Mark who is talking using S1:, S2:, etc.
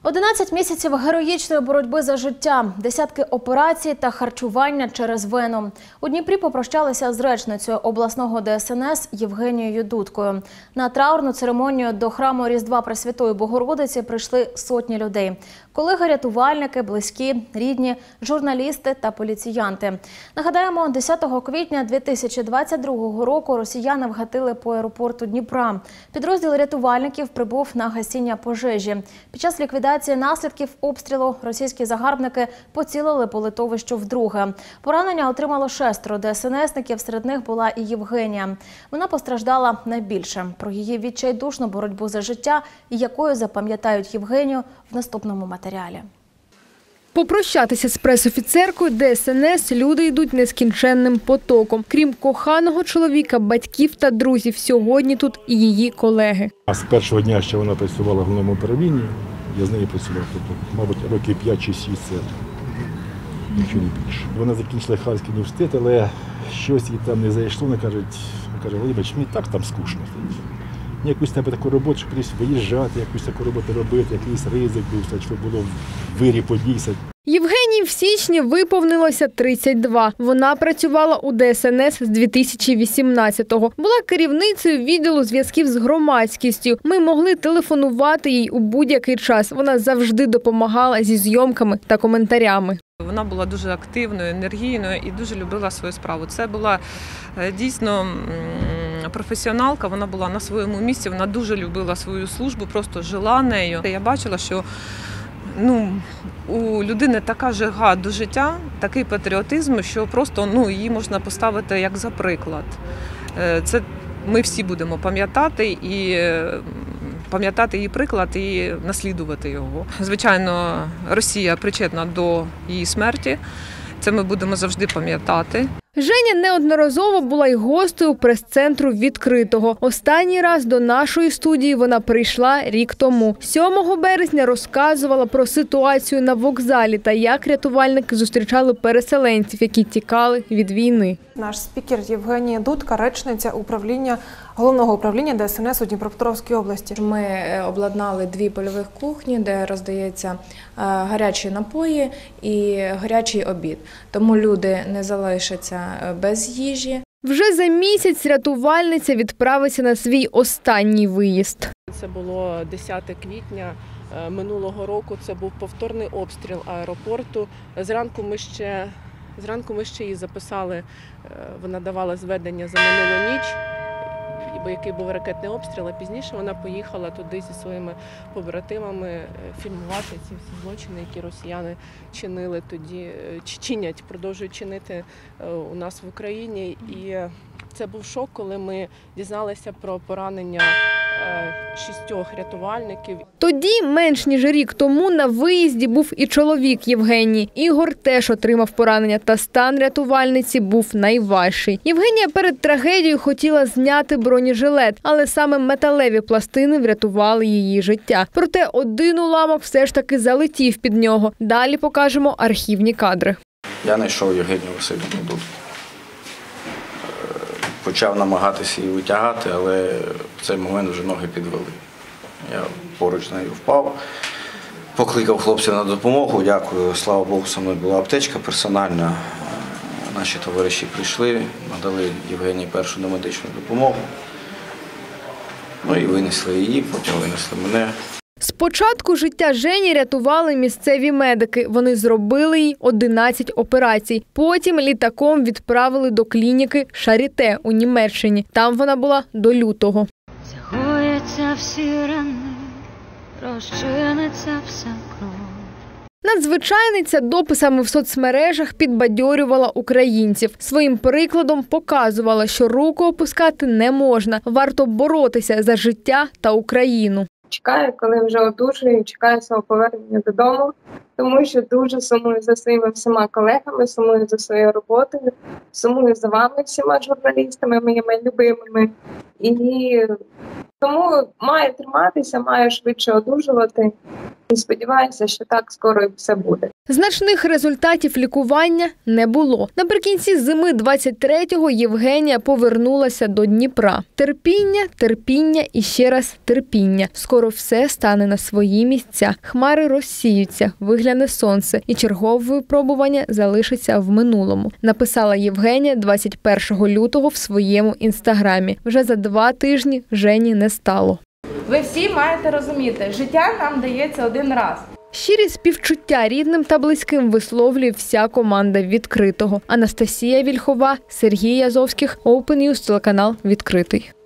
S1: 11 місяців героїчної боротьби за життя, десятки операцій та харчування через вену. У Дніпрі попрощалися з речницею обласного ДСНС Євгенією Дудкою. На траурну церемонію до храму Різдва Пресвятої Богородиці прийшли сотні людей. Колеги-рятувальники, близькі, рідні, журналісти та поліціянти. Нагадаємо, 10 квітня 2022 року росіяни вгатили по аеропорту Дніпра. Підрозділ рятувальників прибув на гасіння пожежі. Під час ліквідації наслідків обстрілу російські загарбники поцілили по литовищу вдруге. Поранення отримало 6 ДСНСників, серед них була і Євгенія. Вона постраждала найбільше. Про її відчайдушну боротьбу за життя і якою запам'ятають Євгенію в наступному матеріалі.
S2: Попрощатися з пресофіцеркою ДСНС люди йдуть нескінченним потоком. Крім коханого чоловіка, батьків та друзів, сьогодні тут і її колеги.
S3: З першого дня, що вона працювала в головному управлінні, я з нею працював, мабуть, років 5 чи 6, це нічого не більше. Вона закінчила Харківський університет, але щось їй там не зайшло. Вона каже, Володимир, мені так там скучно. Якусь тебе таку роботу, щоб кудись виїжджати, якусь таку роботу робити, якийсь ризик був, щоб було в вирі подійся.
S2: Євгенії в січні виповнилося 32. Вона працювала у ДСНС з 2018-го. Була керівницею відділу зв'язків з громадськістю. Ми могли телефонувати їй у будь-який час. Вона завжди допомагала зі зйомками та коментарями.
S4: Вона була дуже активною, енергійною і дуже любила свою справу. Це була дійсно професіоналка, вона була на своєму місці, вона дуже любила свою службу, просто жила нею. Я бачила, що у людини така жага до життя, такий патріотизм, що просто її можна поставити як за приклад. Це ми всі будемо пам'ятати її приклад і наслідувати його. Звичайно, Росія причетна до її смерті, це ми будемо завжди пам'ятати.
S2: Женя неодноразово була й гостею прес-центру «Відкритого». Останній раз до нашої студії вона прийшла рік тому. 7 березня розказувала про ситуацію на вокзалі та як рятувальники зустрічали переселенців, які тікали від війни.
S5: Наш спікер Євгенія Дудка, речниця Головного управління ДСНС у Дніпропетровській області.
S6: Ми обладнали 2 польових кухні, де роздається гарячі напої і гарячий обід. Тому люди не залишаться без їжі.
S2: Вже за місяць рятувальниця відправиться на свій останній виїзд.
S7: Це було 10 квітня минулого року, це був повторний обстріл аеропорту. Зранку ми ще її записали, вона давала зведення за минулу ніч, який був ракетний обстріл, а пізніше вона поїхала туди зі своїми побратимами фільмувати ці всі злочини, які росіяни чинили тоді, чинять, продовжують чинити у нас в Україні. І це був шок, коли ми дізналися про поранення 6 рятувальників.
S2: Тоді, менш ніж рік тому, на виїзді був і чоловік Євгенії. Ігор теж отримав поранення, та стан рятувальниці був найважчий. Євгенія перед трагедією хотіла зняти бронежилет, але саме металеві пластини врятували її життя. Проте один уламок все ж таки залетів під нього. Далі покажемо архівні кадри.
S8: Я знайшов Євгенію Васильівну Дудку. Почав намагатися її витягати, але в цей момент вже ноги підвели. Я поруч з нею впав, покликав хлопців на допомогу. Дякую, слава Богу, со мною була аптечка персональна. Наші товариші прийшли, надали Євгенії першу домедичну допомогу. І винесли її, потім винесли мене.
S2: Спочатку життя Жені рятували місцеві медики. Вони зробили їй 11 операцій. Потім літаком відправили до клініки Шаріте у Німеччині. Там вона була до лютого.
S9: Загояться всі рани, розчиниться вся кров.
S2: Надзвичайниця дописами в соцмережах підбадьорювала українців. Своїм прикладом показувала, що руку опускати не можна. Варто боротися за життя та Україну.
S10: Чекаю, коли вже одужую, чекаю свого повернення додому, тому що дуже сумую за своїми всіма колегами, сумую за своєю роботою, сумую за вами всіма журналістами, моїми любимими. І тому маю триматися, маю швидше одужувати І сподіваюся, що так скоро і все буде.
S2: Значних результатів лікування не було. Наприкінці зими 23-го Євгенія повернулася до Дніпра. Терпіння, терпіння і ще раз терпіння. Скоро все стане на свої місця. Хмари розсіються, вигляне сонце, і чергове випробування залишиться в минулому. Написала Євгенія 21 лютого в своєму інстаграмі. Вже за 2 тижні Жені не стало.
S11: Ви всі маєте розуміти, життя нам дається один раз.
S2: Щирі співчуття рідним та близьким висловлює вся команда «Відкритого». Анастасія Вільхова, Сергій Язовських, Open News, телеканал «Відкритий».